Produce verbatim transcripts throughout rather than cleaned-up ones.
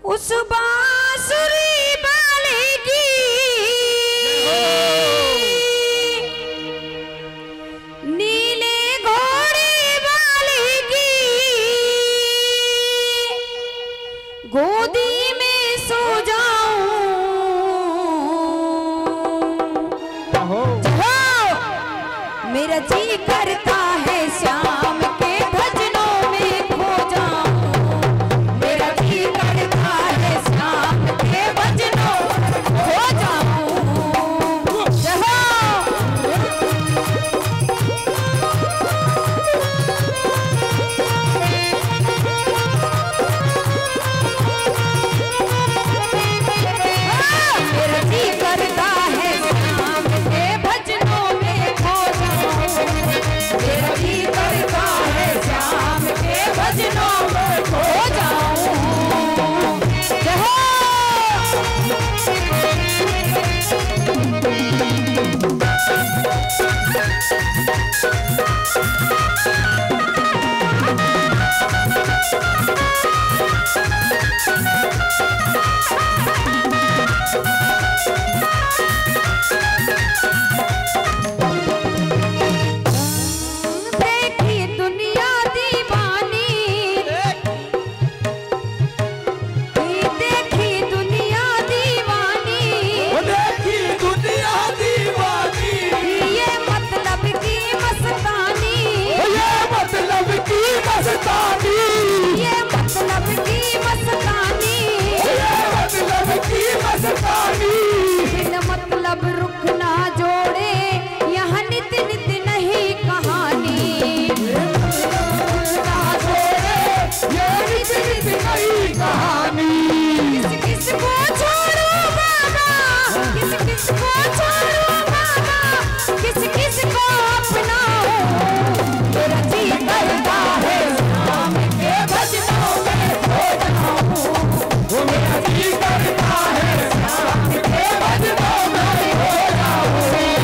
उस बांसुरी वाले की नीले घोड़े वाले की गोदी में सो जाऊं। मेरा जी करता है श्याम के भजनों में खो जाऊं। मेरा जी करता है श्याम के भजनों में खो जाऊं। मेरा जी करता है श्याम के भजनों में खो जाऊं। मेरा जी करता है श्याम के भजनों में खो जाऊं। जय हो। देखी दुनिया दीवानी, देखी दुनिया दीवानी, देखी दुनिया दीवानी, ये मतलब की मस्तानी, ये मतलब की मस्तानी, ये मतलब की मस्तानी, ये मतलब की मस्तानी। बिन मतलब रुख ना जोड़े यहाँ नित नित नहीं कहानी। ये नित नित नई कहानी। किस किस को छोड़ूं बाबा, किस किस को छोड़ूं बाबा, किस किस को अपनाऊं। मेरा जी करता है श्याम के भजनों में खो जाऊं। वो मेरा जी करता है श्याम के भजनों में खो जाऊं।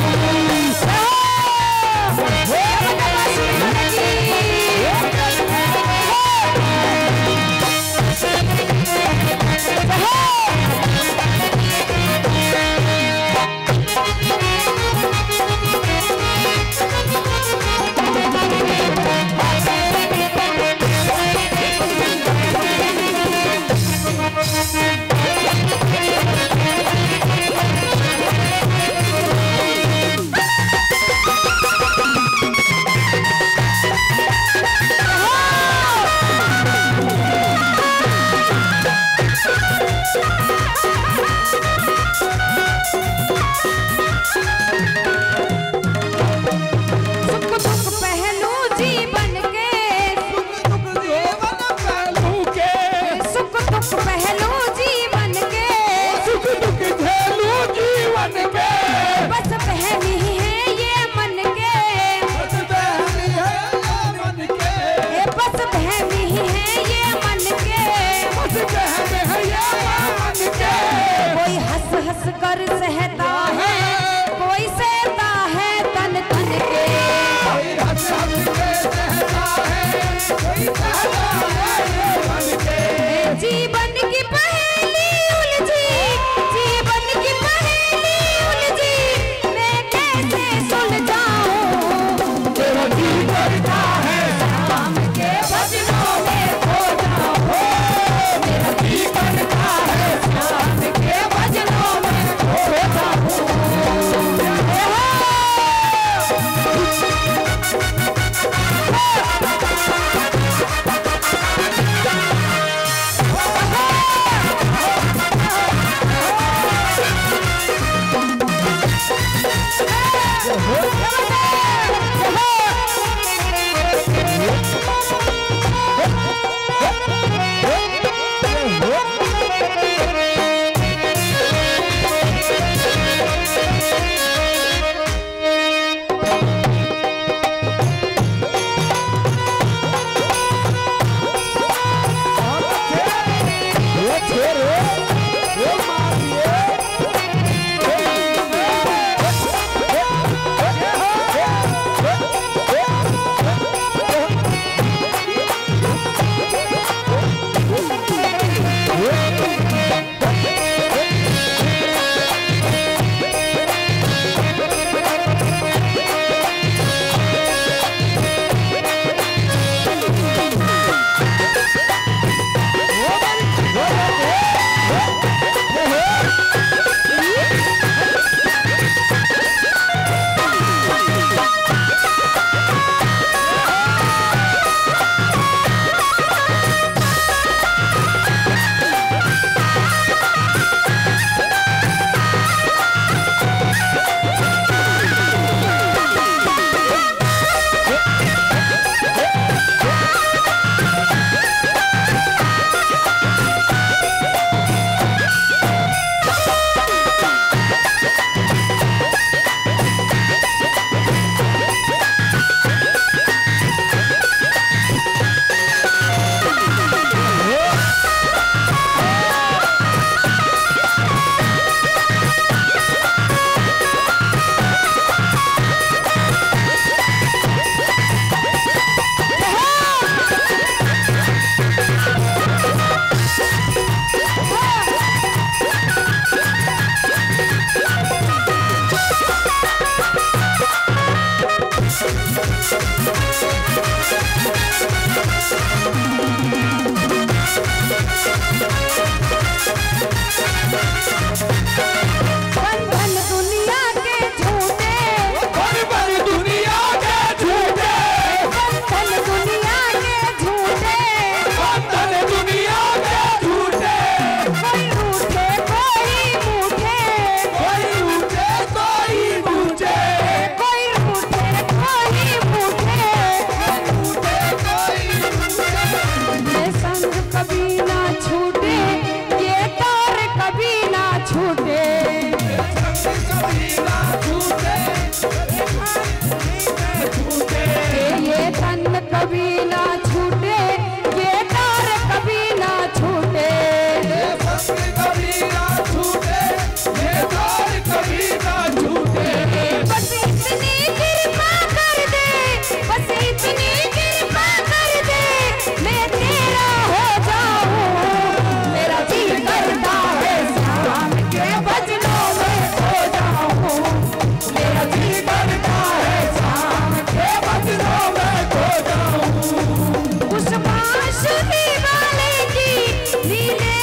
सुख दुख पहलू जीवन के, सुख दुख जीवन पहलू के, सुख दुख पहलू जीवन के, सुख दुख झेलू जीवन के। बस बहनी है ये मन के, बस बहनी है ये मन के, ए बस बहनी है ये मन के। बस बहन है ये मन के। कोई हंस हंस कर सहता है, कोई सहता है तन तन के। कोई हंस हंस के सहता है, कोई सहता है ये मन के। जीवन की पहेली उलझी, जीवन की पहेली उलझी, मैं कैसे सुलझाऊं। तेरा जी करता है श्याम के भजनों में खो जाऊं। मेरा जी करता है श्याम के भजनों में खो जाऊं।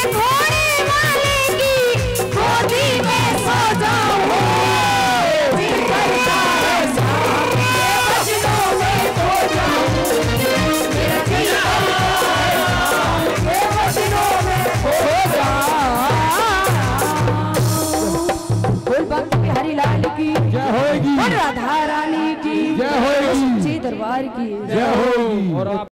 घोड़े वाले की गोदी में सो जाऊं। जी करता है शाम के बजनों में खो जाऊं। मेरा जी करता है शाम के बजनों में खो जाऊं। बोल भक्त बिहारी लाल की जय होगी, और राधा रानी की जय होगी, सच्चे दरबार की जय होगी। और